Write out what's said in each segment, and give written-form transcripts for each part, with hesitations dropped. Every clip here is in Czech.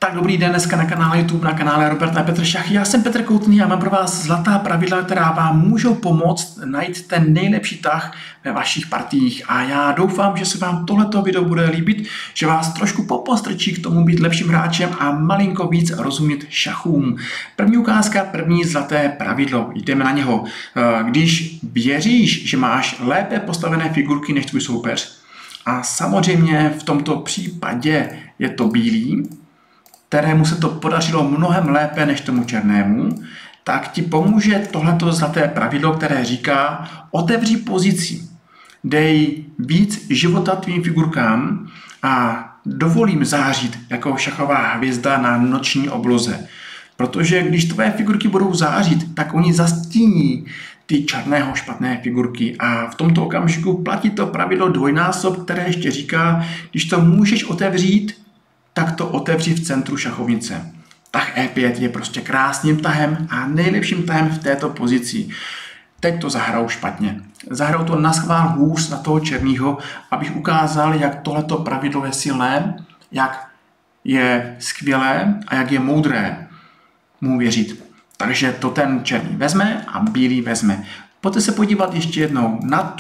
Tak dobrý den dneska na kanále YouTube, na kanále Robert a Petr Šach. Já jsem Petr Koutný a mám pro vás zlatá pravidla, která vám můžou pomoct najít ten nejlepší tah ve vašich partiích. A já doufám, že se vám tohleto video bude líbit, že vás trošku popostrčí k tomu být lepším hráčem a malinko víc rozumět šachům. První ukázka, první zlaté pravidlo. Jdeme na něho. Když věříš, že máš lépe postavené figurky než tvůj soupeř, a samozřejmě v tomto případě je to bílý, kterému se to podařilo mnohem lépe než tomu černému, tak ti pomůže tohleto zlaté pravidlo, které říká: otevři pozici, dej víc života tvým figurkám a dovolím zářit jako šachová hvězda na noční obloze. Protože když tvoje figurky budou zářit, tak oni zastíní ty černého špatné figurky. A v tomto okamžiku platí to pravidlo dvojnásob, které ještě říká, když to můžeš otevřít, tak to otevři v centru šachovnice. Tah E5 je prostě krásným tahem a nejlepším tahem v této pozici. Teď to zahraju špatně. Zahraju to naschvál hůř na toho černýho, abych ukázal, jak tohleto pravidlo je silné, jak je skvělé a jak je moudré mu věřit. Takže to ten černý vezme a bílý vezme. Pojďte se podívat ještě jednou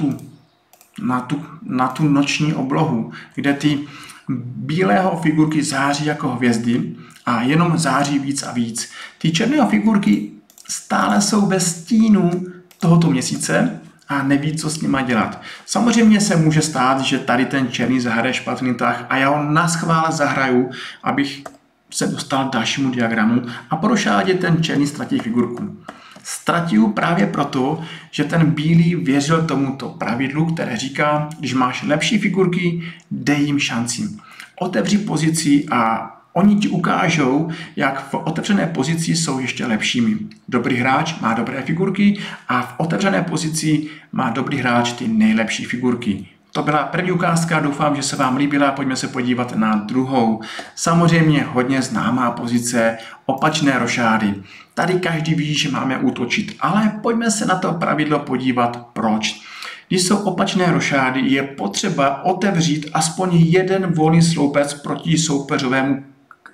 na tu noční oblohu, kde ty bílého figurky září jako hvězdy a jenom září víc a víc. Ty černého figurky stále jsou ve stínu tohoto měsíce a neví, co s nima dělat. Samozřejmě se může stát, že tady ten černý zahraje špatný tah a já ho naschvál zahraju, abych se dostal k dalšímu diagramu a po rošádě ten černý ztratí figurku. Ztratil právě proto, že ten bílý věřil tomuto pravidlu, které říká, když máš lepší figurky, dej jim šanci. Otevři pozici a oni ti ukážou, jak v otevřené pozici jsou ještě lepšími. Dobrý hráč má dobré figurky a v otevřené pozici má dobrý hráč ty nejlepší figurky. To byla první ukázka, doufám, že se vám líbila, pojďme se podívat na druhou. Samozřejmě hodně známá pozice, opačné rošády. Tady každý ví, že máme útočit, ale pojďme se na to pravidlo podívat, proč. Když jsou opačné rošády, je potřeba otevřít aspoň jeden volný sloupec proti soupeřovému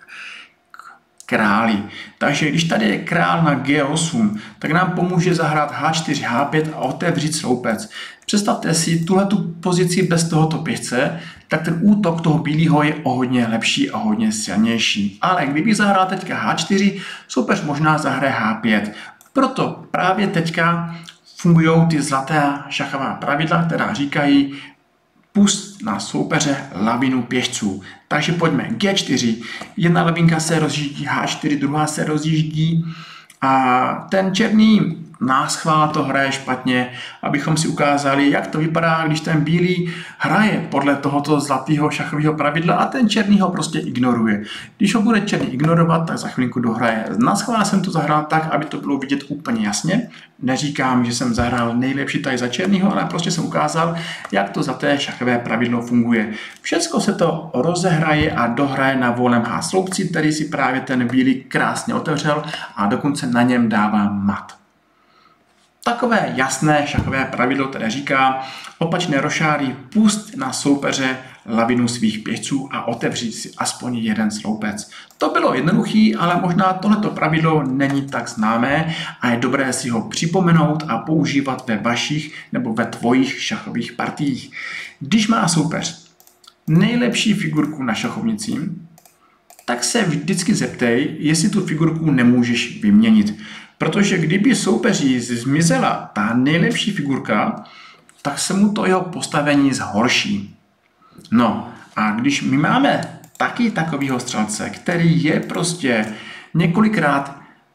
králi. Takže když tady je král na G8, tak nám pomůže zahrát H4, H5 a otevřít sloupec. Představte si tuhletu pozici bez tohoto pěšce, tak ten útok toho bílého je o hodně lepší a hodně silnější. Ale kdyby zahrál teďka H4, soupeř možná zahraje H5. Proto právě teďka fungují ty zlaté šachová pravidla, která říkají: pust na soupeře lavinu pěšců. Takže pojďme. G4. Jedna lavinka se rozjíždí, H4, druhá se rozjíždí a ten černý naschvál to hraje špatně, abychom si ukázali, jak to vypadá, když ten bílý hraje podle tohoto zlatého šachového pravidla a ten černý ho prostě ignoruje. Když ho bude černý ignorovat, tak za chvilinku dohraje. Naschvál jsem to zahrál tak, aby to bylo vidět úplně jasně. Neříkám, že jsem zahrál nejlepší tah za černýho, ale prostě jsem ukázal, jak to zlaté šachové pravidlo funguje. Všechno se to rozehraje a dohraje na volném H sloupci, který si právě ten bílý krásně otevřel a dokonce na něm dává mat. Takové jasné šachové pravidlo, které říká: opačné rošády, pust na soupeře lavinu svých pěšců a otevři si aspoň jeden sloupec. To bylo jednoduché, ale možná tohleto pravidlo není tak známé a je dobré si ho připomenout a používat ve vašich nebo ve tvojich šachových partiích. Když má soupeř nejlepší figurku na šachovnici, tak se vždycky zeptej, jestli tu figurku nemůžeš vyměnit. Protože kdyby soupeří zmizela ta nejlepší figurka, tak se mu to jeho postavení zhorší. No a když my máme taky takovýho střelce, který je prostě několikrát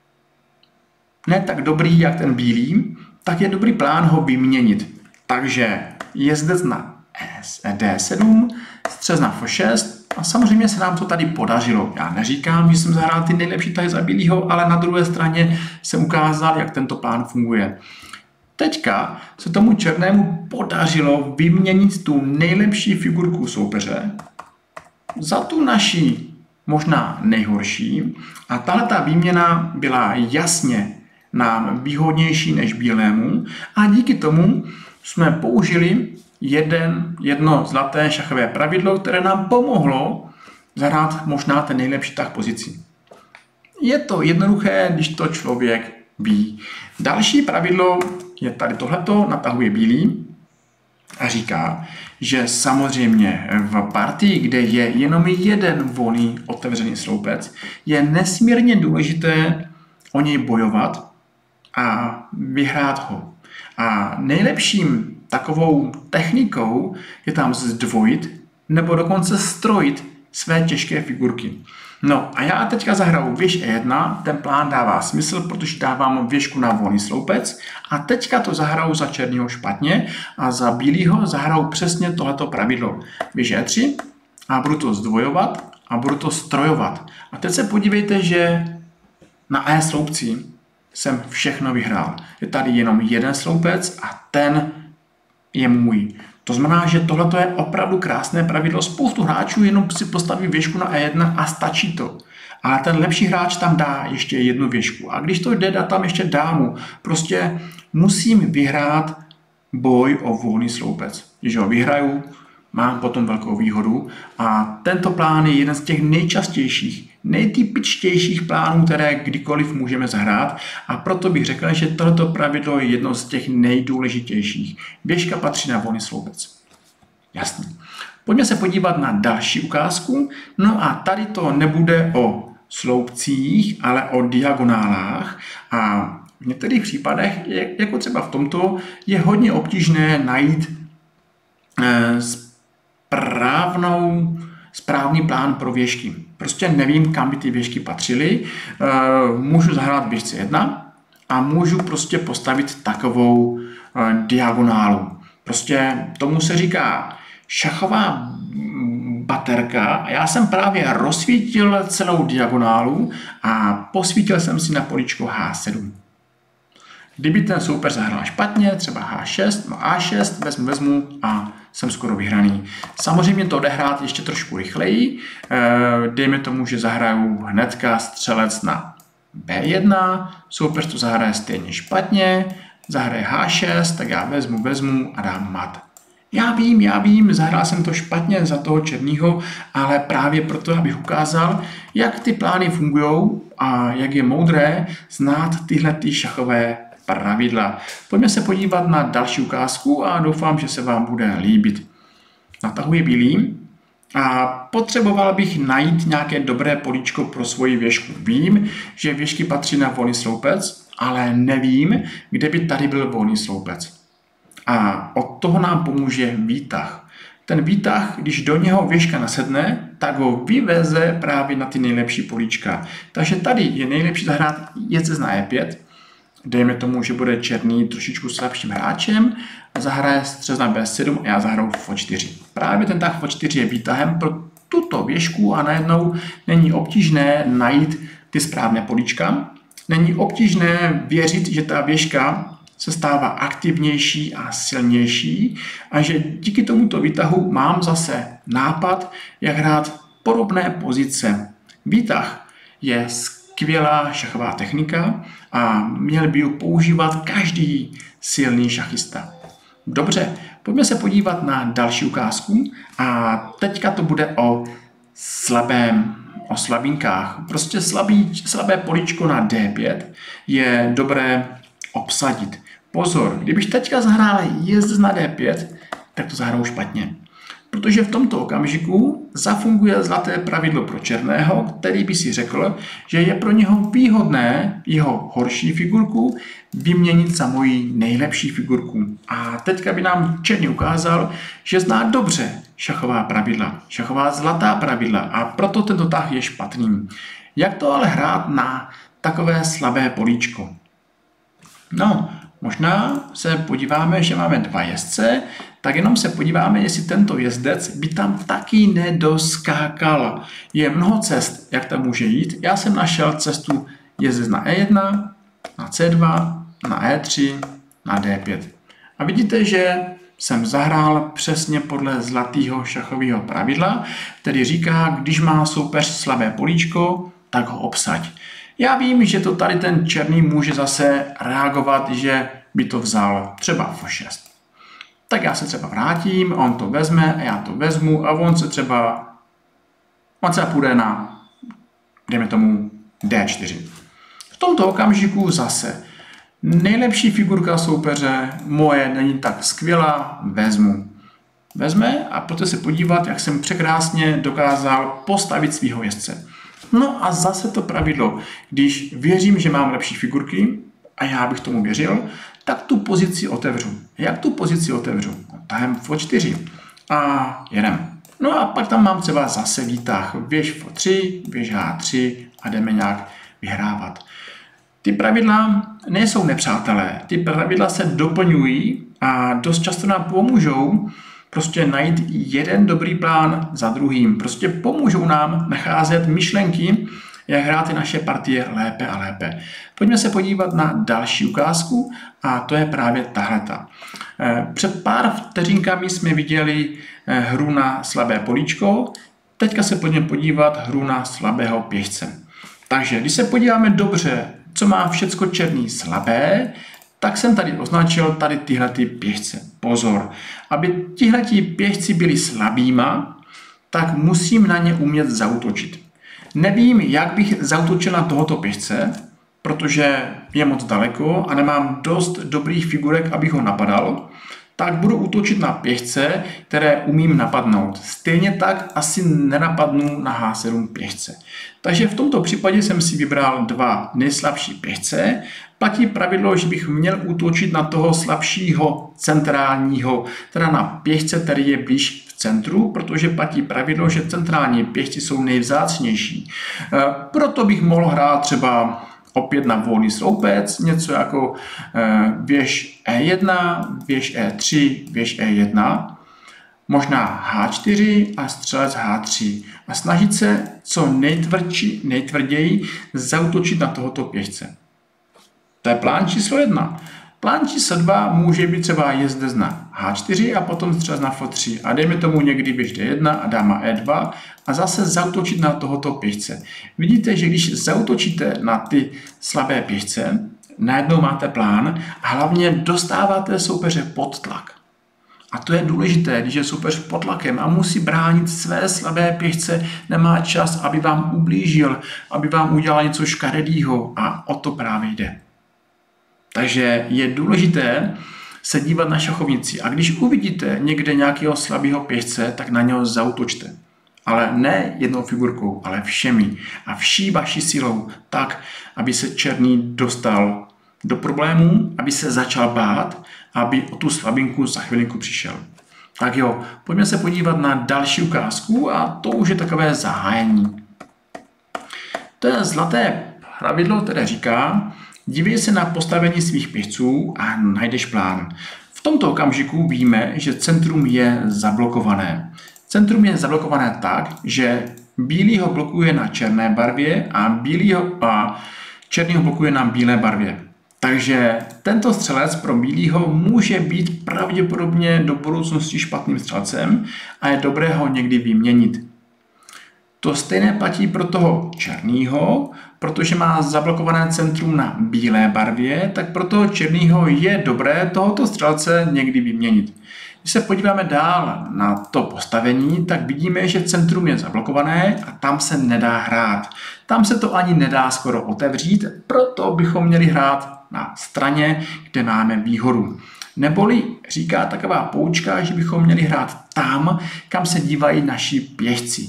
ne tak dobrý, jak ten bílý, tak je dobrý plán ho vyměnit. Takže jezdec na D7, střez na F6 a samozřejmě se nám to tady podařilo. Já neříkám, že jsem zahrál ty nejlepší tahy za bílýho, ale na druhé straně jsem ukázal, jak tento plán funguje. Teďka se tomu černému podařilo vyměnit tu nejlepší figurku soupeře za tu naši možná nejhorší a tahleta výměna byla jasně nám výhodnější než bílému a díky tomu jsme použili jedno zlaté šachové pravidlo, které nám pomohlo zahrát možná ten nejlepší tah pozici. Je to jednoduché, když to člověk ví. Další pravidlo je tady tohleto, natahuje bílý a říká, že samozřejmě v partii, kde je jenom jeden volný otevřený sloupec, je nesmírně důležité o něj bojovat a vyhrát ho. A nejlepším takovou technikou je tam zdvojit nebo dokonce strojit své těžké figurky. No a já teďka zahraju věž E1, ten plán dává smysl, protože dávám věžku na volný sloupec a teďka to zahraju za černýho špatně a za bílýho zahraju přesně tohleto pravidlo. Věž E3 a budu to zdvojovat a budu to strojovat. A teď se podívejte, že na E sloupci jsem všechno vyhrál. Je tady jenom jeden sloupec a ten je můj. To znamená, že tohle je opravdu krásné pravidlo. Spoustu hráčů jenom si postaví věžku na E1 a stačí to. Ale ten lepší hráč tam dá ještě jednu věžku. A když to jde, dá tam ještě dámu. Prostě musím vyhrát boj o volný sloupec. Když ho vyhraju, mám potom velkou výhodu. A tento plán je jeden z těch nejčastějších, nejtypičtějších plánů, které kdykoliv můžeme zahrát. A proto bych řekl, že toto pravidlo je jedno z těch nejdůležitějších. Věžka patří na volný sloupec. Jasně. Pojďme se podívat na další ukázku. No a tady to nebude o sloupcích, ale o diagonálách. A v některých případech, jako třeba v tomto, je hodně obtížné najít správný plán pro věžky. Prostě nevím, kam by ty věžky patřily. Můžu zahrát věžce 1 a můžu prostě postavit takovou diagonálu. Prostě tomu se říká šachová baterka a já jsem právě rozsvítil celou diagonálu a posvítil jsem si na políčko H7. Kdyby ten soupeř zahrál špatně, třeba H6, no A6, vezmu a jsem skoro vyhraný. Samozřejmě to odehrát ještě trošku rychleji. Dejme tomu, že zahraju hnedka střelec na B1, soupeř to zahraje stejně špatně, zahraje H6, tak já vezmu a dám mat. Já vím, zahrál jsem to špatně za toho černýho, ale právě proto, abych ukázal, jak ty plány fungují a jak je moudré znát tyhle šachové pravidla. Pojďme se podívat na další ukázku a doufám, že se vám bude líbit. Natahuje bílý a potřeboval bych najít nějaké dobré políčko pro svoji věžku. Vím, že věžky patří na volný sloupec, ale nevím, kde by tady byl volný sloupec. A od toho nám pomůže výtah. Ten výtah, když do něho věžka nasedne, tak ho vyveze právě na ty nejlepší políčka. Takže tady je nejlepší zahrát jezdec na E5. Dejme tomu, že bude černý trošičku slabším hráčem, zahraje střelec na B7 a já zahraju F4. Právě ten tah F4 je výtahem pro tuto věžku a najednou není obtížné najít ty správné políčka. Není obtížné věřit, že ta věžka se stává aktivnější a silnější a že díky tomuto výtahu mám zase nápad, jak hrát podobné pozice. Výtah je skvělá šachová technika a měl by ji používat každý silný šachista. Dobře, pojďme se podívat na další ukázku a teďka to bude o slabinkách. Prostě slabé políčko na D5 je dobré obsadit. Pozor, kdybych teďka zahrál jezdec na D5, tak to zahraju špatně. Protože v tomto okamžiku zafunguje zlaté pravidlo pro černého, který by si řekl, že je pro něho výhodné jeho horší figurku vyměnit za moji nejlepší figurku. A teďka by nám černý ukázal, že zná dobře šachová pravidla, šachová zlatá pravidla a proto tento tah je špatný. Jak to ale hrát na takové slabé políčko? No, možná se podíváme, že máme dva jezdce, tak jenom se podíváme, jestli tento jezdec by tam taky nedoskákal. Je mnoho cest, jak tam může jít. Já jsem našel cestu jezdec na E1, na C2, na E3, na D5. A vidíte, že jsem zahrál přesně podle zlatého šachového pravidla, který říká, když má soupeř slabé políčko, tak ho obsaď. Já vím, že to tady ten černý může zase reagovat, že by to vzal třeba F6. Tak já se třeba vrátím, on to vezme a já to vezmu a on se třeba On se půjde na, dejme tomu, D4. V tomto okamžiku zase nejlepší figurka soupeře moje není tak skvělá, vezme a pojďte se podívat, jak jsem překrásně dokázal postavit svého jezdce. No a zase to pravidlo, když věřím, že mám lepší figurky, a já bych tomu věřil, tak tu pozici otevřu. Jak tu pozici otevřu? Tahem F4 a jedem. No a pak tam mám třeba zase výtah věž F3, věž H3 a jdeme nějak vyhrávat. Ty pravidla nejsou nepřátelé, ty pravidla se doplňují a dost často nám pomůžou prostě najít jeden dobrý plán za druhým. Prostě pomůžou nám nacházet myšlenky, jak hrát ty naše partie lépe a lépe. Pojďme se podívat na další ukázku a to je právě tahleta. Před pár vteřinkami jsme viděli hru na slabé políčko, teďka se pojďme podívat hru na slabého pěšce. Takže když se podíváme dobře, co má všecko černý slabé, tak jsem tady označil tady tyhle pěšce. Pozor, aby tihleti pěšci byli slabýma, tak musím na ně umět zaútočit. Nevím, jak bych zaútočil na tohoto pěšce, protože je moc daleko a nemám dost dobrých figurek, abych ho napadal, tak budu útočit na pěšce, které umím napadnout. Stejně tak asi nenapadnu na H7 pěšce. Takže v tomto případě jsem si vybral dva nejslabší pěšce. Platí pravidlo, že bych měl útočit na toho slabšího centrálního, teda na pěšce, který je blíž v centru, protože platí pravidlo, že centrální pěšci jsou nejvzácnější. Proto bych mohl hrát třeba opět na volný sloupec, něco jako věž E1, věž E3, věž E1, možná H4 a střelec H3 a snažit se co nejtvrději zaútočit na tohoto pěšce. To je plán číslo 1. Plán číslo 2 může být třeba jezdec na H4 a potom střelec na F3 a dejme tomu někdy běž D1 a dáma E2 a zase zaútočit na tohoto pěšce. Vidíte, že když zaútočíte na ty slabé pěšce, najednou máte plán a hlavně dostáváte soupeře pod tlak. A to je důležité, když je soupeř pod tlakem a musí bránit své slabé pěšce, nemá čas, aby vám ublížil, aby vám udělal něco škaredýho a o to právě jde. Takže je důležité se dívat na šachovnici a když uvidíte někde nějakého slabého pěšce, tak na něho zaútočte. Ale ne jednou figurkou, ale všemi a vší vaší silou tak, aby se černý dostal do problémů, aby se začal bát, aby o tu slabinku za chvilinku přišel. Tak jo, pojďme se podívat na další ukázku a to už je takové zahájení. To je zlaté pravidlo, které říká, dívej se na postavení svých pěšců a najdeš plán. V tomto okamžiku víme, že centrum je zablokované. Centrum je zablokované tak, že bílý ho blokuje na černé barvě a černý ho blokuje na bílé barvě. Takže tento střelec pro bílýho může být pravděpodobně do budoucnosti špatným střelcem a je dobré ho někdy vyměnit. To stejné platí pro toho černýho, protože má zablokované centrum na bílé barvě, tak pro toho černýho je dobré tohoto střelce někdy vyměnit. Když se podíváme dál na to postavení, tak vidíme, že centrum je zablokované a tam se nedá hrát. Tam se to ani nedá skoro otevřít, proto bychom měli hrát na straně, kde máme výhodu. Neboli říká taková poučka, že bychom měli hrát tam, kam se dívají naši pěšci.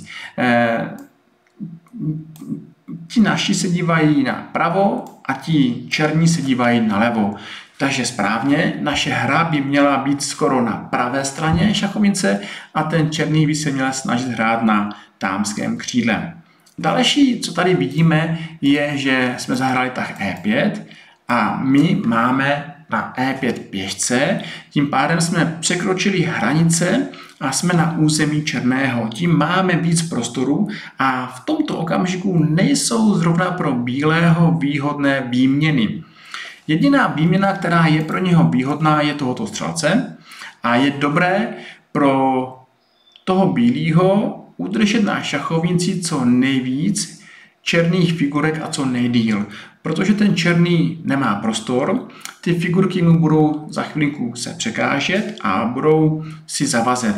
Ti naši se dívají napravo a ti černí se dívají nalevo. Takže správně, naše hra by měla být skoro na pravé straně šachovnice a ten černý by se měl snažit hrát na dámském křídle. Další, co tady vidíme, je, že jsme zahráli tah E5 a my máme na E5 pěšce, tím pádem jsme překročili hranice a jsme na území černého. Tím máme víc prostoru a v tomto okamžiku nejsou zrovna pro bílého výhodné výměny. Jediná výměna, která je pro něho výhodná, je tohoto střelce a je dobré pro toho bílého udržet na šachovnici co nejvíc černých figurek a co nejdýl. Protože ten černý nemá prostor, ty figurky mu budou za chvilinku se překážet a budou si zavazet.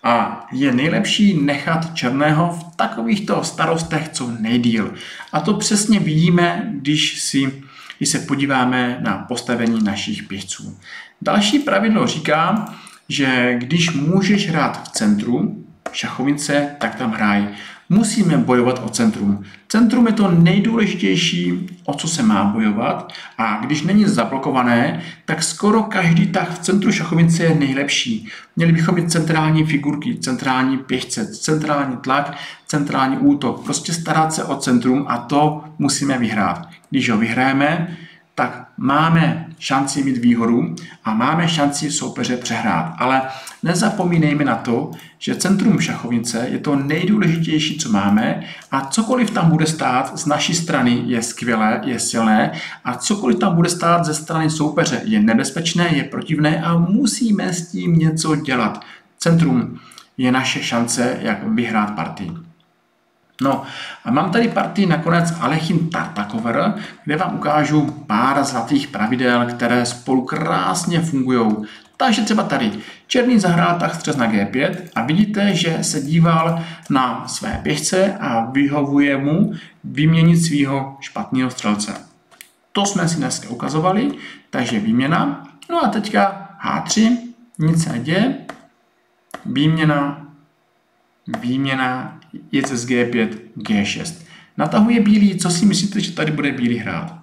A je nejlepší nechat černého v takovýchto starostech co nejdýl. A to přesně vidíme, když se podíváme na postavení našich pěšců. Další pravidlo říká, že když můžeš hrát v centru šachovnice, tak tam hraj. Musíme bojovat o centrum. Centrum je to nejdůležitější, o co se má bojovat, a když není zablokované, tak skoro každý tah v centru šachovnice je nejlepší. Měli bychom mít centrální figurky, centrální pěšce, centrální tlak, centrální útok. Prostě starat se o centrum a to musíme vyhrát. Když ho vyhrajeme, tak máme šanci mít výhodu a máme šanci soupeře přehrát. Ale nezapomínejme na to, že centrum šachovnice je to nejdůležitější, co máme, a cokoliv tam bude stát z naší strany je skvělé, je silné, a cokoliv tam bude stát ze strany soupeře je nebezpečné, je protivné a musíme s tím něco dělat. Centrum je naše šance, jak vyhrát partii. No a mám tady partii nakonec Alechin Tartakover, kde vám ukážu pár zlatých pravidel, které spolu krásně fungují. Takže třeba tady černý zahrál tah střez na G5 a vidíte, že se díval na své pěšce a vyhovuje mu vyměnit svého špatného střelce. To jsme si dneska ukazovali, takže výměna. No a teďka H3, nic se neděje, výměna, jed z G5, G6. Natahuje bílý, co si myslíte, že tady bude bílý hrát?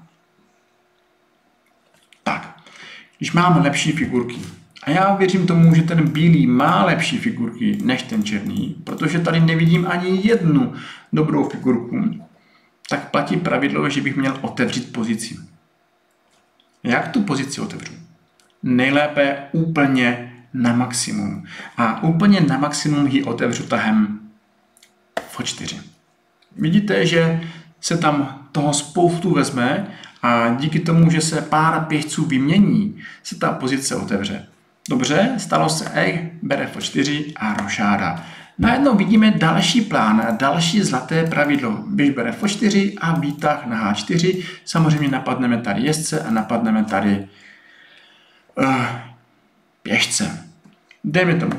Tak, když máme lepší figurky, a já věřím tomu, že ten bílý má lepší figurky než ten černý, protože tady nevidím ani jednu dobrou figurku, tak platí pravidlo, že bych měl otevřít pozici. Jak tu pozici otevřu? Nejlépe úplně na maximum. A úplně na maximum ji otevřu tahem F4. Vidíte, že se tam toho spoustu vezme a díky tomu, že se pár pěšců vymění, se ta pozice otevře. Dobře, stalo se, bere F4 a rošáda. Najednou vidíme další plán, další zlaté pravidlo. Běž bere F4 a výtah na H4. Samozřejmě napadneme tady jezdce a napadneme tady pěšce. Dejme tomu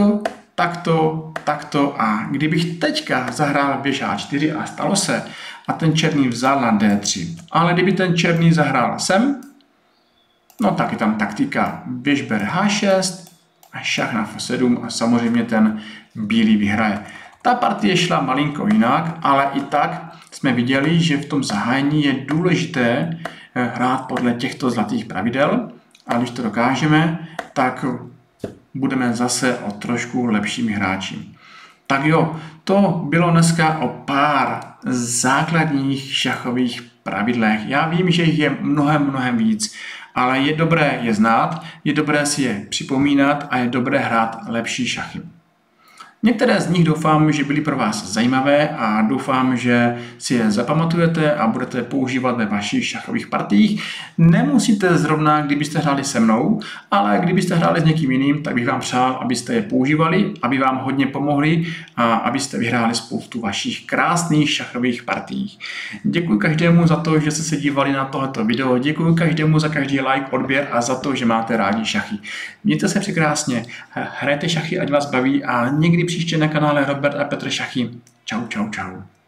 takto a kdybych teďka zahrál běž H4 a stalo se a ten černý vzal na D3, ale kdyby ten černý zahrál sem, no tak je tam taktika běž bere H6 a šach na F7 a samozřejmě ten bílý vyhraje. Ta partie šla malinko jinak, ale i tak jsme viděli, že v tom zahájení je důležité hrát podle těchto zlatých pravidel, a když to dokážeme, tak budeme zase o trošku lepšími hráči. Tak jo, to bylo dneska o pár základních šachových pravidlech. Já vím, že jich je mnohem víc, ale je dobré je znát, je dobré si je připomínat a je dobré hrát lepší šachy. Některé z nich doufám, že byly pro vás zajímavé a doufám, že si je zapamatujete a budete používat ve vašich šachových partiích. Nemusíte zrovna, kdybyste hráli se mnou, ale kdybyste hráli s někým jiným, tak bych vám přál, abyste je používali, aby vám hodně pomohli a abyste vyhráli spoustu vašich krásných šachových partií. Děkuji každému za to, že jste se dívali na tohleto video, děkuji každému za každý like, odběr a za to, že máte rádi šachy. Mějte se překrásně, hrajte šachy, ať vás baví, a někdy příště na kanále Robert a Petr Šachy. Čau.